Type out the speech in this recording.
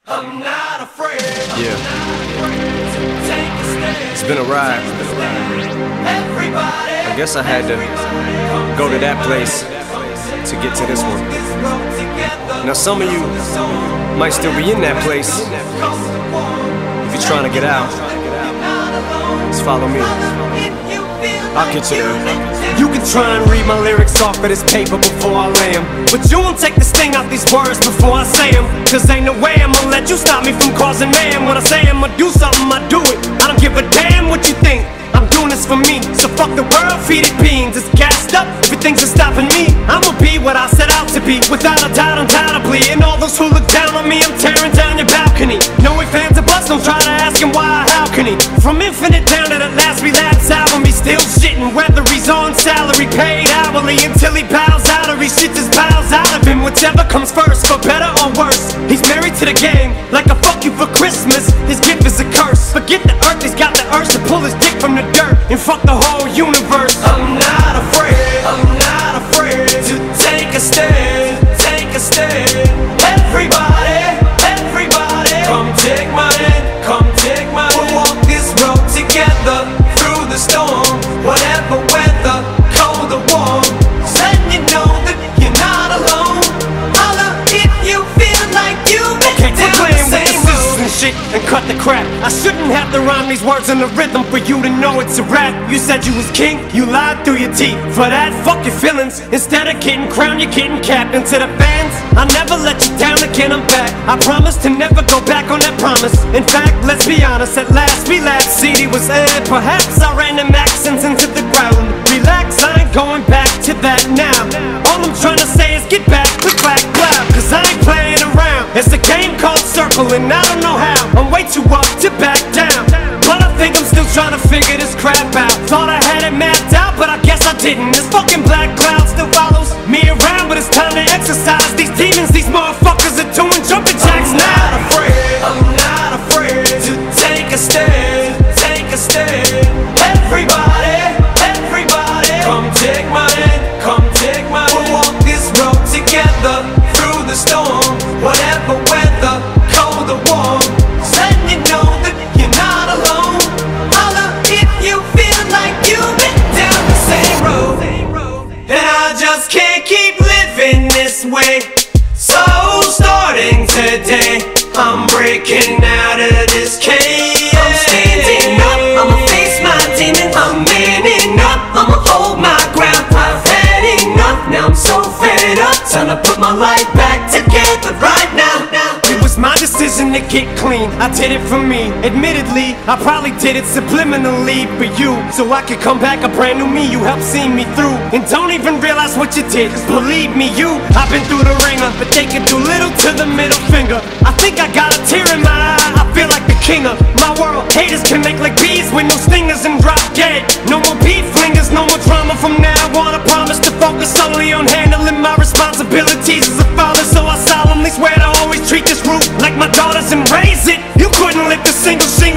I'm not afraid. Yeah. Take a stand. It's been a ride. Everybody, I guess I had to go to that place to get to this one. Now some of you might still be in that place. If you're trying to get out, just follow me. I'll get you there. You can try and read my lyrics off of this paper before I lay 'em, but you won't take the sting out these words before I say 'em. Cause ain't no way I'ma let you stop me from causing mayhem. When I say I'ma do something, I do it. I don't give a damn what you think. I'm doing this for me, so fuck the world, feed it beans. It's gassed up, everything's just stopping me. I'ma be what I set out to be, without a doubt, undoubtedly. And all those who look down on me, I'm tearing down your balcony. No ifs, ands, or buts, don't try to ask him why or how can he. From Infinite down to the last relapse album, he's still shitting, whether he's on salary, paid hourly, until he bows out or he shits his bowels out of him. Whichever comes first, for better or worse. He's married to the game, like a fuck you for Christmas. His gift is a curse. Forget the earth, he's got the urge to pull his dick from the dirt and fuck the whole universe. I'm not afraid. I'm not afraid to take a stand. Take a stand. Everybody, everybody, come take my hand. Come take my hand. We'll walk this road together through the storm, whatever weather, cold or warm. Letting you know that you're not alone. Holla if you feel like you've been down the same road. Shit and cut the crap. I shouldn't have to rhyme these words in the rhythm for you to know it's a rap. You said you was king, you lied through your teeth. For that, fuck your feelings. Instead of getting crowned, you're getting capped. And to the fans, I never let you down again, I'm back. I promise to never go back on that promise. In fact, let's be honest, at last we laughed. CD was aired, perhaps I ran them accents into the ground. Relax, I ain't going back to that now. All I'm trying to say is get back, click, clack, clap. Cause I ain't playing around. It's a game called Circle and I don't know how. I'm way too up to back down, but I think I'm still trying to figure this crap out. Thought I had it mapped out, but I guess I didn't. This fucking black cloud still follows me around, but it's time to exercise these demons. These motherfuckers are doing jumping jacks now. I'm not afraid to take a stand. Take a stand. Everybody, everybody, come take my hand. Come take my hand. We'll walk this road together through the storm, whatever weather, cold or warm. Letting you know that you're not alone. Holla if you feel like you've been down the same road. And I just can't keep living this way. So starting today, I'm breaking out of this cage. I'm standing up, I'ma face my demons. I'm manning up, I'ma hold my ground. I've had enough, now I'm so fed up. Time to put my life back together right now. It was my decision to get clean, I did it for me. Admittedly, I probably did it subliminally for you, so I could come back a brand new me. You helped see me through, and don't even realize what you did. Cause believe me, I've been through the ringer, but they can do little to the middle finger. I think I got a tear in my eye, I feel like the king of my world. Haters can make like bees with no stingers and drop dead. No more beef flingers, no more drama from now on. I promise to focus solely on handling my responsibilities as a father. So I solemnly swear to always treat this root like my daughters and raise it. You couldn't lift a single